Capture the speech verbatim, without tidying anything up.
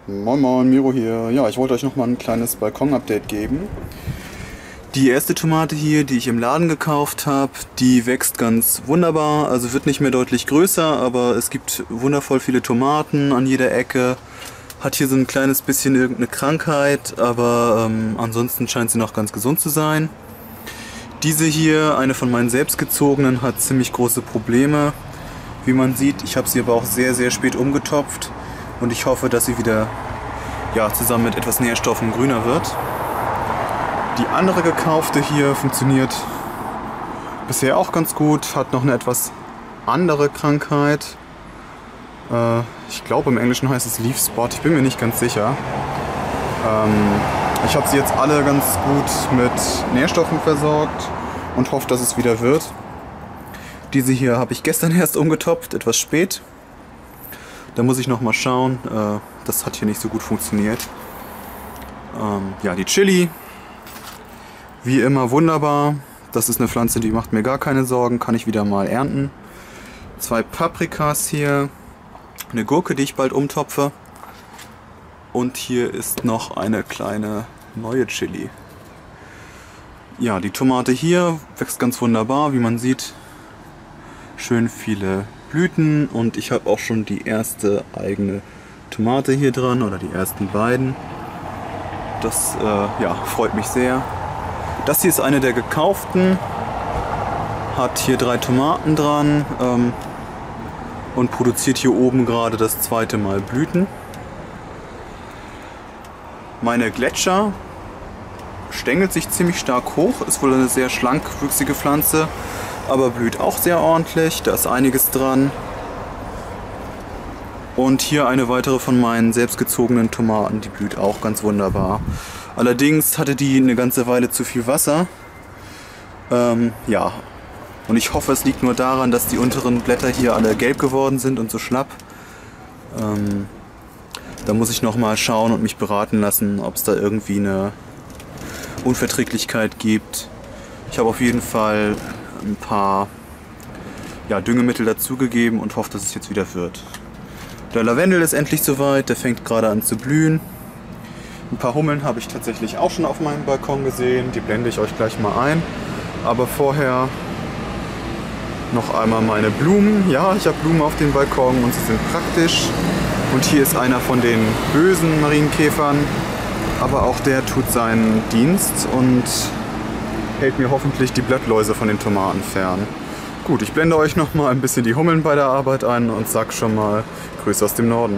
Moin Moin, Miro hier. Ja, ich wollte euch noch mal ein kleines Balkon-Update geben. Die erste Tomate hier, die ich im Laden gekauft habe, die wächst ganz wunderbar. Also wird nicht mehr deutlich größer, aber es gibt wundervoll viele Tomaten an jeder Ecke. Hat hier so ein kleines bisschen irgendeine Krankheit, aber ähm, ansonsten scheint sie noch ganz gesund zu sein. Diese hier, eine von meinen selbstgezogenen, hat ziemlich große Probleme. Wie man sieht, ich habe sie aber auch sehr, sehr spät umgetopft. Und ich hoffe, dass sie wieder ja, zusammen mit etwas Nährstoffen grüner wird. Die andere gekaufte hier funktioniert bisher auch ganz gut, hat noch eine etwas andere Krankheit. Äh, ich glaube, im Englischen heißt es Leaf Spot, ich bin mir nicht ganz sicher. Ähm, ich habe sie jetzt alle ganz gut mit Nährstoffen versorgt und hoffe, dass es wieder wird. Diese hier habe ich gestern erst umgetopft, etwas spät. Da muss ich noch mal schauen, äh, das hat hier nicht so gut funktioniert. Ähm, ja, die Chili, wie immer wunderbar. Das ist eine Pflanze, die macht mir gar keine Sorgen, kann ich wieder mal ernten. Zwei Paprikas hier, eine Gurke, die ich bald umtopfe. Und hier ist noch eine kleine neue Chili. Ja, die Tomate hier wächst ganz wunderbar, wie man sieht. Schön viele Blüten und ich habe auch schon die erste eigene Tomate hier dran oder die ersten beiden. Das äh, ja, freut mich sehr. Das hier ist eine der gekauften, hat hier drei Tomaten dran ähm, und produziert hier oben gerade das zweite Mal Blüten. Meine Gletscher stängelt sich ziemlich stark hoch, ist wohl eine sehr schlankwüchsige Pflanze, aber blüht auch sehr ordentlich, da ist einiges dran. Und hier eine weitere von meinen selbstgezogenen Tomaten, die blüht auch ganz wunderbar. Allerdings hatte die eine ganze Weile zu viel Wasser. Ähm, ja, und ich hoffe, es liegt nur daran, dass die unteren Blätter hier alle gelb geworden sind und so schlapp. Ähm, da muss ich noch mal schauen und mich beraten lassen, ob es da irgendwie eine Unverträglichkeit gibt. Ich habe auf jeden Fall ein paar ja, Düngemittel dazugegeben und hoffe, dass es jetzt wieder wird. Der Lavendel ist endlich soweit, der fängt gerade an zu blühen. Ein paar Hummeln habe ich tatsächlich auch schon auf meinem Balkon gesehen, die blende ich euch gleich mal ein. Aber vorher noch einmal meine Blumen. Ja, ich habe Blumen auf dem Balkon und sie sind praktisch. Und hier ist einer von den bösen Marienkäfern, aber auch der tut seinen Dienst und hält mir hoffentlich die Blattläuse von den Tomaten fern. Gut, ich blende euch noch mal ein bisschen die Hummeln bei der Arbeit ein und sag schon mal Grüße aus dem Norden.